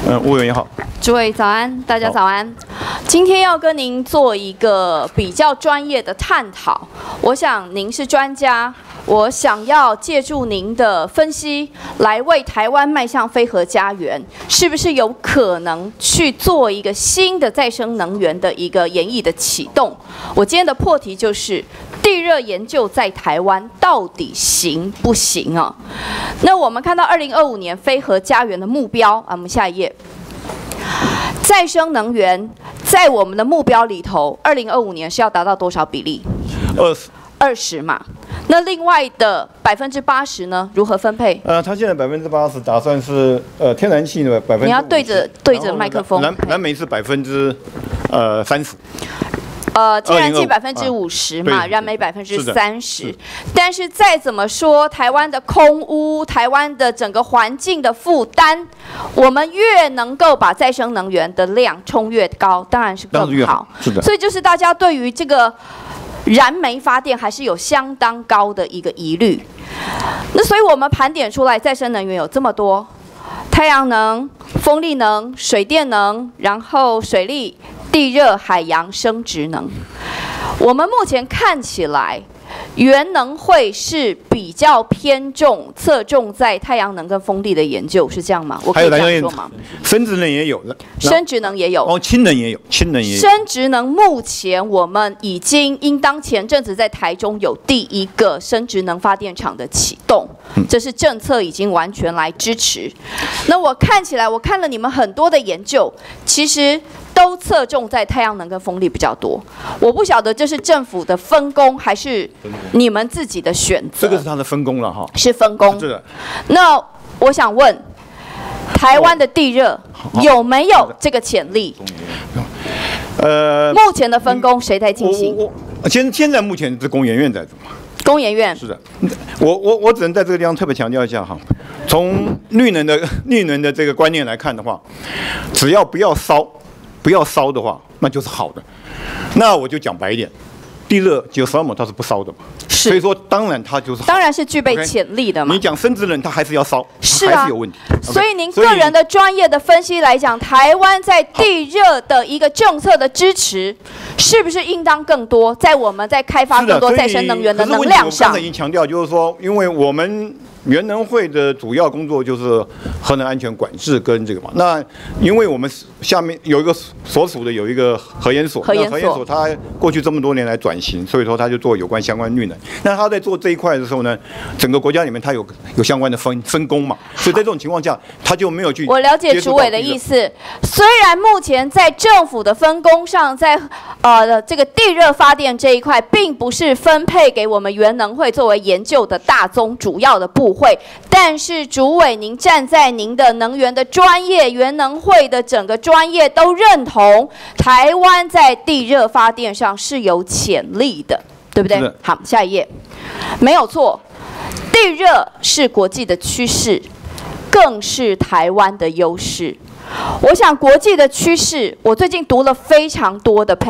吴委员好， 诸位早安，大家早安。今天要跟您做一个比较专业的探讨。我想您是专家，我想要借助您的分析来为台湾迈向非核家园，是不是有可能去做一个新的再生能源的一个研议的启动？我今天的破题就是地热研究在台湾到底行不行啊？那我们看到2025年非核家园的目标啊，我们下一页。再生能源在我们的目标里头，2025年是要达到多少比例？20嘛。那另外的80%呢？如何分配？ 它现在80%打算是天然气的50%。 你要对着麦克风。 燃煤是30%。 天然气50%嘛，燃煤30%。但是再怎么说，台湾的空污，台湾的整个环境的负担，我们越能够把再生能源的量冲越高，当然是更好。 是的。 所以就是大家对于这个燃煤发电还是有相当高的一个疑虑。那所以我们盘点出来，再生能源有这么多：太阳能、风力能、水电能，然后水力。地热、海洋、生质能，我们目前看起来，原能会是比较侧重在太阳能跟风力的研究，是这样吗？我可以这样说吗？ 生质能也有了， 生质能也有， 哦，氢能也有， 生质能目前我们已经应当前阵子在台中有第一个生质能发电厂的启动，这是政策已经完全来支持。那我看了你们很多的研究，其实都侧重在太阳能跟风力比较多。我不晓得这是政府的分工还是你们自己的选择。 这个是它的分工了哈。 是分工。 是的。 那我想问，台湾的地热有没有这个潜力？目前的分工谁在进行？ 现在目前是工研院在做。 工研院。 是的。我只能在这个地方特别强调一下哈。从绿能的这个观念来看的话，只要不要烧的话，那就是好的。那我就讲白一点，地热geothermal它是不烧的嘛，所以说当然它就是好， 当然是具备潜力的嘛。 你讲生质能，它还是要烧， 是啊， 还是有问题。 所以您个人的专业的分析来讲，台湾在地热的一个政策的支持，是不是应当更多？在我们在开发更多再生能源的能量上。 我刚才已经强调，就是说，因为我们原能会的主要工作就是核能安全管制跟这个嘛。那因为我们下面有一个所属的有一个核研所，核研所它过去这么多年来转型，所以说它就做有关相关绿能。那它在做这一块的时候呢，整个国家里面它有相关的分工嘛，所以在这种情况下，它就没有去。 我了解主委的意思。虽然目前在政府的分工上，在这个地热发电这一块，并不是分配给我们原能会作为研究的大宗主要的部会，但是主委您站在您的能源的专业，原能会的整个专业都认同，台湾在地热发电上是有潜力的，对不对？好，下一页，没有错，地热是国际的趋势，更是台湾的优势。我想国际的趋势，我最近读了非常多的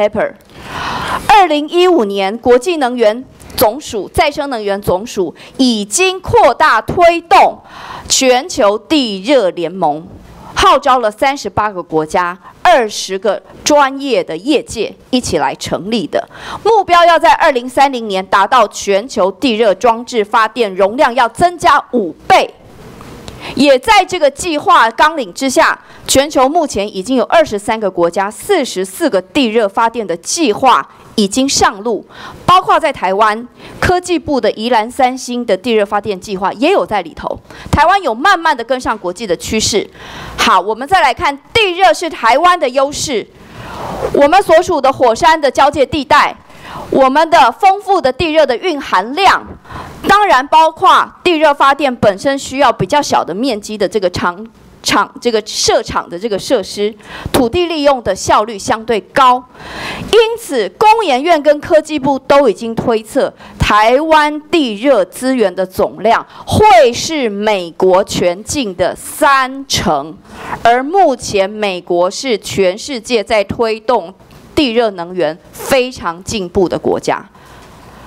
paper。2015年国际能源总署再生能源总署已经扩大推动全球地热联盟，号召了38个国家、20个专业的业界一起来成立的，目标要在2030年达到全球地热装置发电容量要增加5倍。也在这个计划纲领之下，全球目前已经有23个国家、44个地热发电的计划已经上路，包括在台湾科技部的宜兰3星的地热发电计划也有在里头。台湾有慢慢的跟上国际的趋势。好，我们再来看地热是台湾的优势，我们所属的火山的交界地带，我们的丰富的地热的蕴含量，当然包括地热发电本身需要比较小的面积的这个设厂的这个设施，土地利用的效率相对高，因此工研院跟科技部都已经推测，台湾地热资源的总量会是美国全境的30%，而目前美国是全世界在推动地热能源非常进步的国家。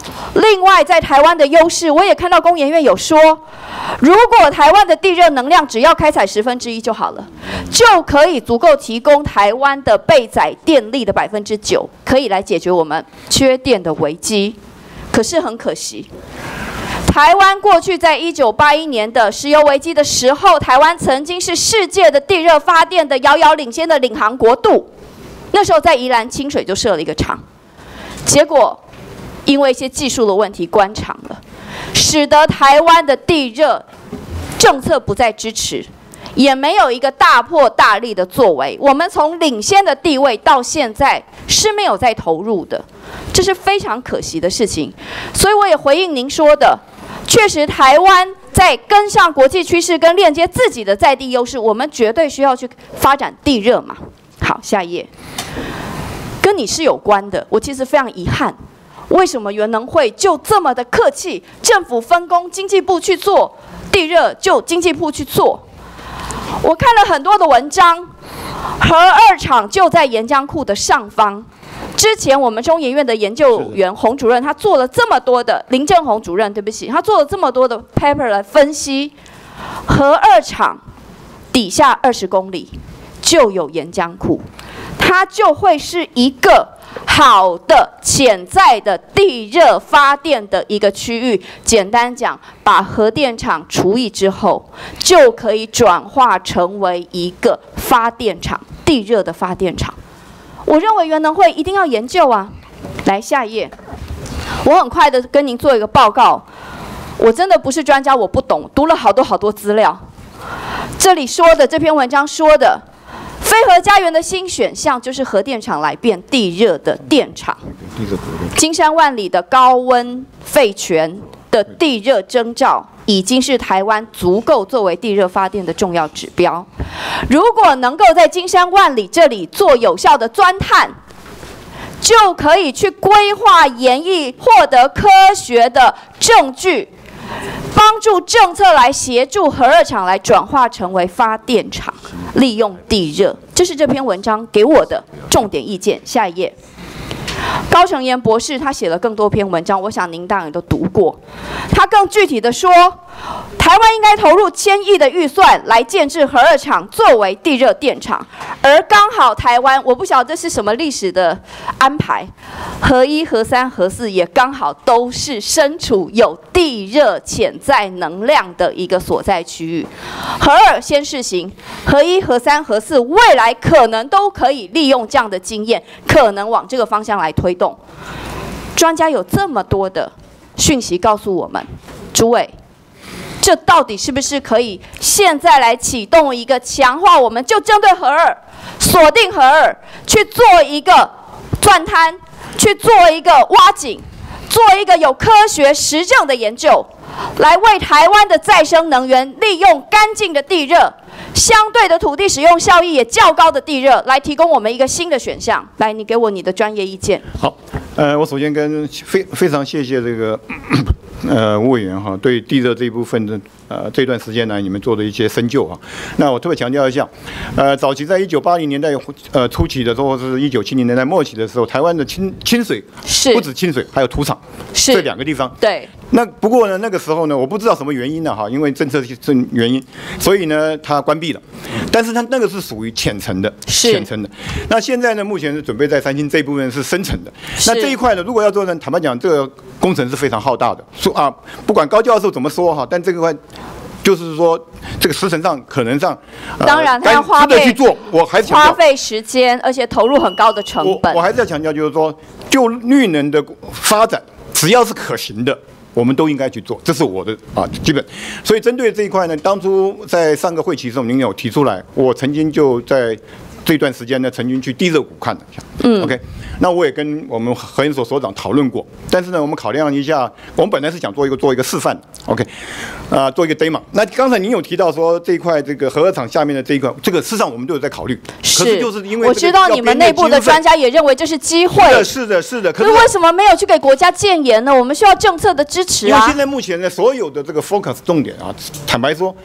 另外，在台湾的优势，我也看到工研院有说，如果台湾的地热能量只要开采1/10就好了，就可以足够提供台湾的备载电力的9%，可以来解决我们缺电的危机。可是很可惜，台湾过去在1981年的石油危机的时候，台湾曾经是世界的地热发电的遥遥领先的领航国度。那时候在宜兰清水就设了一个厂，结果因为一些技术的问题关厂了，使得台湾的地热政策不再支持，也没有一个大破大立的作为。我们从领先的地位到现在是没有再投入的，这是非常可惜的事情。所以我也回应您说的，确实台湾在跟上国际趋势跟链接自己的在地优势，我们绝对需要去发展地热嘛。好，下一页，跟你是有关的。我其实非常遗憾，为什么原能会就这么的客气？政府分工经济部去做地热，就经济部去做。我看了很多的文章，核二厂就在岩浆库的上方。之前我们中研院的研究员洪主任，他做了这么多的林正宏主任，对不起，他做了这么多的 paper 来分析，核二厂底下20公里就有岩浆库，它就会是一个好的潜在的地热发电的一个区域。简单讲，把核电厂除役之后，就可以转化成为一个发电厂，地热的发电厂。我认为原能会一定要研究啊。来，下一页，我很快的跟您做一个报告。我真的不是专家，我不懂，读了好多资料。这里说的这篇文章说的，非核家园的新选项就是核电厂来变地热的电厂。金山万里的高温废泉的地热征兆，已经是台湾足够作为地热发电的重要指标。如果能够在金山万里这里做有效的钻探，就可以去规划研议，获得科学的证据，帮助政策来协助核二厂来转化成为发电厂，利用地热。这是这篇文章给我的重点意见。下一页，高成妍博士他写了更多篇文章，我想您当然都读过。他更具体的说，台湾应该投入1000亿的预算来建制核二厂作为地热电厂，而刚好台湾，我不晓得这是什么历史的安排，核1、核3、核4也刚好都是身处有地热潜在能量的一个所在区域。核2先试行，核1、核3、核4未来可能都可以利用这样的经验，可能往这个方向来推动。专家有这么多的讯息告诉我们，诸位，这到底是不是可以现在来启动一个强化？我们就针对核2，锁定核2，去做一个钻探，去做一个挖井，做一个有科学实证的研究，来为台湾的再生能源利用干净的地热，相对的土地使用效益也较高的地热，来提供我们一个新的选项。来，你给我你的专业意见。 好，我首先跟非常谢谢这个吴委员哈，对地热这一部分的这段时间来你们做的一些深究哈。那我特别强调一下，早期在1980年代初期的时候，或是1970年代末期的时候，台湾的清水是不止清水，还有土场， 是这2个地方。 对。 那不过呢，那个时候呢，我不知道什么原因呢哈，因为政策原因，所以呢它关闭了。但是它那个是属于浅层的，浅层的。那现在呢，目前是准备在三星这一部分是深层的。那这一块呢，如果要做呢，坦白讲，这个工程是非常浩大的。不管高教授怎么说哈，但这个块就是说这个时程上可能上， 当然它要花费去做，我还是花费时间，而且投入很高的成本。 我还是要强调，就是说，就绿能的发展，只要是可行的，我们都应该去做，这是我的基本。所以针对这一块呢，当初在上个会期的时候，您有提出来，我曾经就在这段时间呢，曾经去地热股看了一下。OK， 那我也跟我们核研所所长讨论过，但是呢，我们考量一下，我们本来是想做一个示范 ，OK， 做一个 demo。那刚才您有提到说这一块这个核二厂下面的这一块，这个事实上我们都有在考虑。可是就是因为我知道你们内部的专家也认为这是机会。 是的。 可是为什么没有去给国家建言呢？我们需要政策的支持啊。 因为现在目前呢，所有的这个 focus 重点啊，坦白说，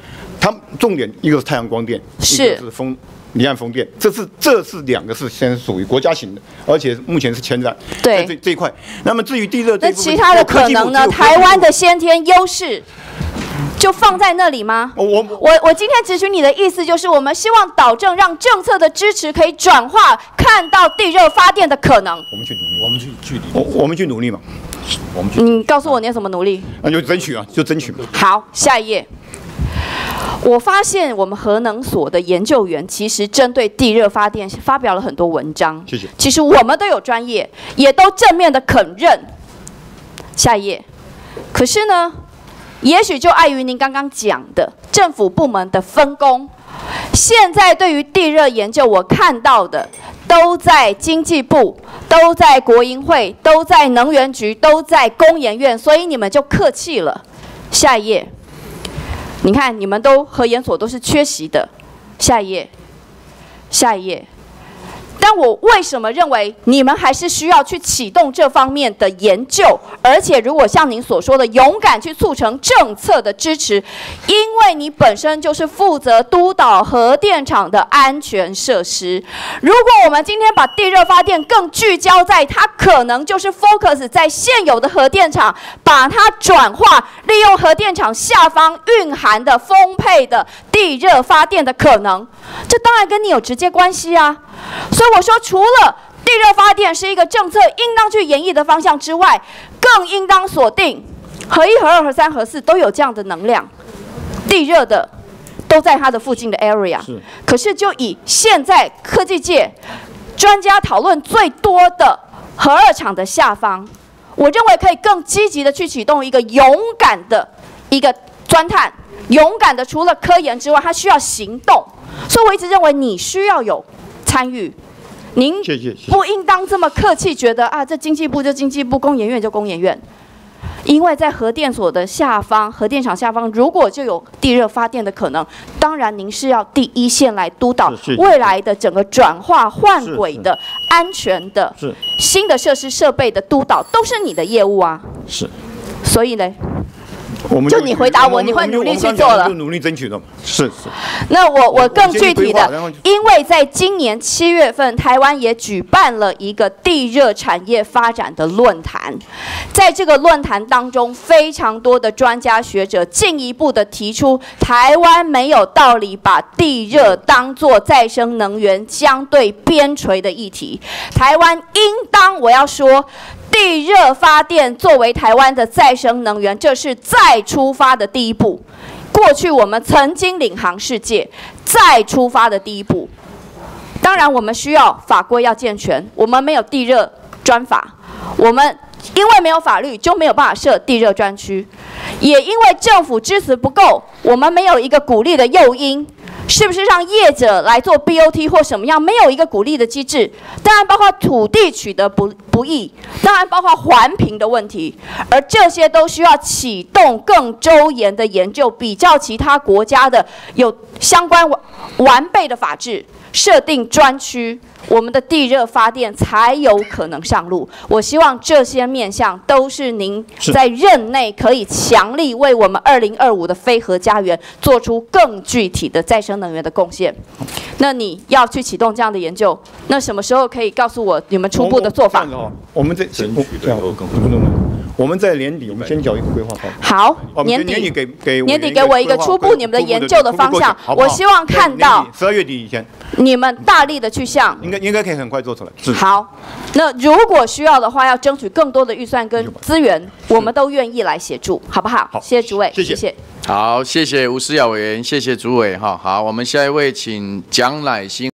它重点一个是太阳光电，一个是离岸风电，这是两个是现在属于国家型的，而且目前是前瞻在这一块。那么至于地热， 那其他的可能呢？台湾的先天优势就放在那里吗？我今天咨询你的意思就是，我们希望导正，让政策的支持可以转化，看到地热发电的可能。 我们去努力，我们去努力嘛。 你告诉我你要怎么努力？ 那就争取啊，就争取嘛。 好，下一页。我发现我们核能所的研究员其实针对地热发电发表了很多文章。 谢谢。 其实我们都有专业，也都正面的肯认。下一页。可是呢，也许就碍于您刚刚讲的政府部门的分工，现在对于地热研究，我看到的都在经济部，都在国营会，都在能源局，都在工研院，所以你们就客气了。下一页。你看，你们都核研所都是缺席的。下一页，下一页。但我为什么认为你们还是需要去启动这方面的研究？而且，如果像您所说的，勇敢去促成政策的支持，因为你本身就是负责督导核电厂的安全设施。如果我们今天把地热发电更聚焦在它可能就是 focus 在现有的核电厂，把它转化，利用核电厂下方蕴含的丰沛的地热发电的可能，这当然跟你有直接关系啊。所以我说，除了地热发电是一个政策应当去演绎的方向之外，更应当锁定核1、核2、核3、核4都有这样的能量，地热的都在它的附近的 area。可是就以现在科技界专家讨论最多的核2厂的下方，我认为可以更积极的去启动一个勇敢的一个钻探，勇敢的除了科研之外，它需要行动。所以我一直认为你需要有参与，您不应当这么客气，觉得啊，这经济部就经济部，工研院就工研院。因为在核电所的下方，核电厂下方，如果就有地热发电的可能，当然您是要第一线来督导未来的整个转化、换轨的、安全的、新的设施设备的督导，都是你的业务啊。 是。 所以呢？就你回答我，你会努力去做了。 努力争取的，是。 那我更具体的，因为在今年7月份，台湾也举办了一个地热产业发展的论坛，在这个论坛当中，非常多的专家学者进一步的提出，台湾没有道理把地热当作再生能源相对边陲的议题，台湾应当，我要说。地热发电作为台湾的再生能源，这是再出发的第一步。过去我们曾经领航世界，再出发的第一步。当然，我们需要法规要健全，我们没有地热专法，我们因为没有法律就没有办法设地热专区，也因为政府支持不够，我们没有一个鼓励的诱因。是不是让业者来做 BOT 或什么样？没有一个鼓励的机制，当然包括土地取得不易，当然包括环评的问题，而这些都需要启动更周延的研究，比较其他国家的有相关完备的法制，设定专区，我们的地热发电才有可能上路。我希望这些面向都是您在任内可以强力为我们2025的非核家园做出更具体的再生能源的贡献。那你要去启动这样的研究，那什么时候可以告诉我你们初步的做法？ 我们在我们在年底，我们先交一个规划报告。好，年底给我一个初步你们的研究的方向，我希望看到 12月底以前， 你们大力的去向， 应该可以很快做出来。 好，那如果需要的话，要争取更多的预算跟资源，我们都愿意来协助，好不好？谢谢主委，谢谢。 好，谢谢吴思瑶委员，谢谢主委哈。好，我们下一位请蒋乃馨。